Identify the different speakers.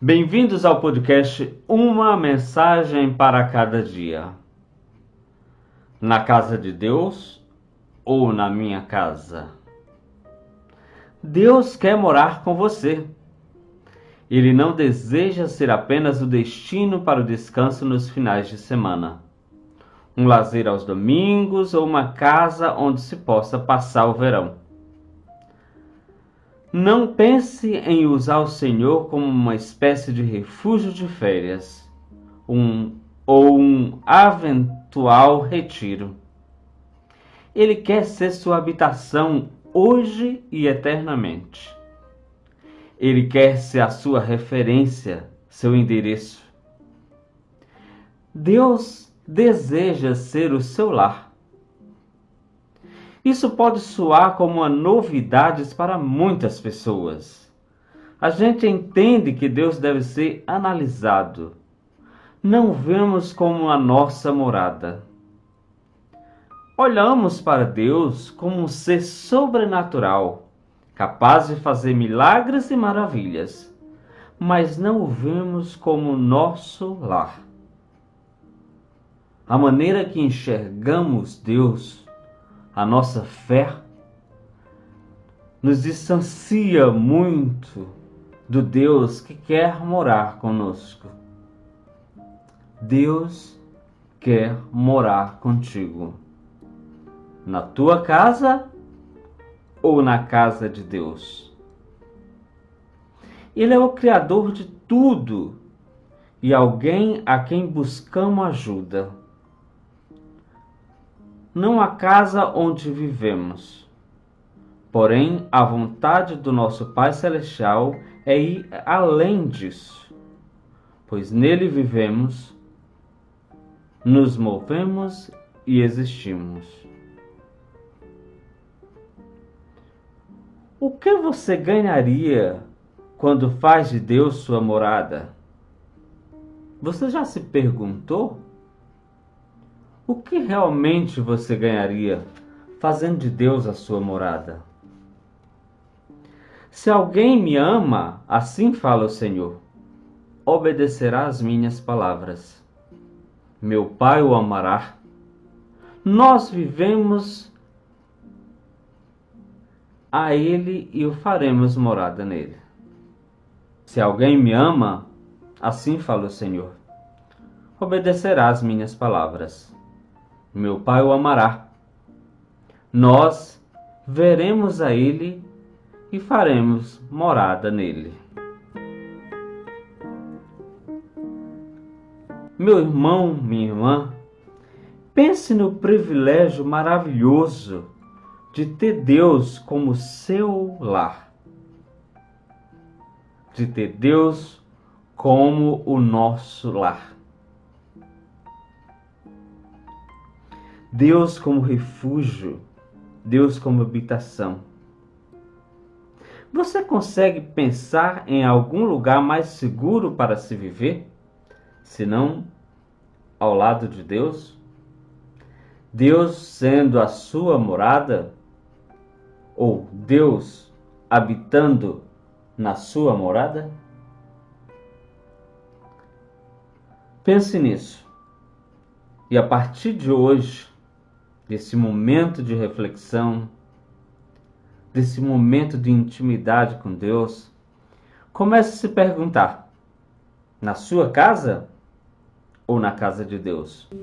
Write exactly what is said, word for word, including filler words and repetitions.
Speaker 1: Bem-vindos ao podcast Uma Mensagem para Cada Dia. Na casa de Deus ou na minha casa? Deus quer morar com você. Ele não deseja ser apenas o destino para o descanso nos finais de semana, um lazer aos domingos ou uma casa onde se possa passar o verão. Não pense em usar o Senhor como uma espécie de refúgio de férias, um ou um eventual retiro. Ele quer ser sua habitação hoje e eternamente. Ele quer ser a sua referência, seu endereço. Deus deseja ser o seu lar. Isso pode soar como uma novidade para muitas pessoas. A gente entende que Deus deve ser analisado. Não vemos como a nossa morada. Olhamos para Deus como um ser sobrenatural, capaz de fazer milagres e maravilhas, mas não o vemos como nosso lar. A maneira que enxergamos Deus, a nossa fé, nos distancia muito do Deus que quer morar conosco. Deus quer morar contigo, na tua casa ou na casa de Deus. Ele é o Criador de tudo e alguém a quem buscamos ajuda. Não a casa onde vivemos. Porém, a vontade do nosso Pai Celestial é ir além disso, pois nele vivemos, nos movemos e existimos. O que você ganharia quando faz de Deus sua morada? Você já se perguntou? O que realmente você ganharia fazendo de Deus a sua morada? Se alguém me ama, assim fala o Senhor, obedecerá às minhas palavras. Meu Pai o amará. Nós vivemos a Ele e o faremos morada nele. Se alguém me ama, assim fala o Senhor, obedecerá às minhas palavras. Meu Pai o amará. Nós veremos a Ele e faremos morada nele. Meu irmão, minha irmã, pense no privilégio maravilhoso de ter Deus como seu lar. De ter Deus como o nosso lar. Deus como refúgio, Deus como habitação. Você consegue pensar em algum lugar mais seguro para se viver, senão ao lado de Deus? Deus sendo a sua morada? Ou Deus habitando na sua morada? Pense nisso. E a partir de hoje, desse momento de reflexão, desse momento de intimidade com Deus, comece a se perguntar: na sua casa ou na casa de Deus?